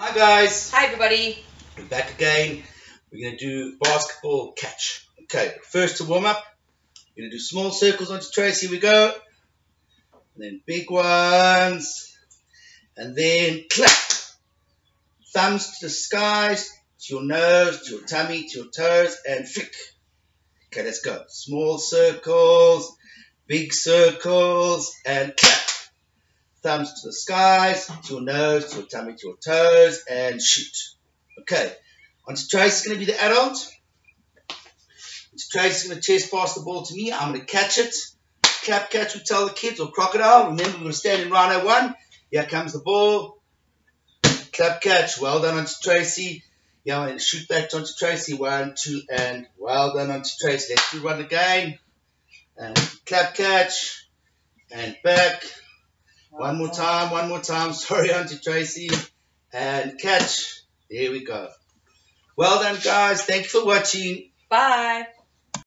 Hi guys, Hi everybody. we're back again. We're going to do basketball catch. Okay, first to warm up, we're going to do small circles onto trays. Here we go. And then big ones. And then clap. Thumbs to the skies, to your nose, to your tummy, to your toes, and flick. Okay, let's go. Small circles, big circles, and clap. Thumbs to the skies, to your nose, to your tummy, to your toes, and shoot. Okay, onto Trace is going to be the adult. Trace is going to chase pass the ball to me. I'm going to catch it. Clap catch, we tell the kids, or crocodile. Remember, we're going to stand in rhino 1. Here comes the ball. Clap catch. Well done onto Tracy. Yeah, and shoot back onto Tracy. 1, 2, and well done onto Tracy. Let's do one again. And clap catch. And back. One more time. Sorry, onto Tracy. And catch. There we go. Well done, guys. Thank you for watching. Bye.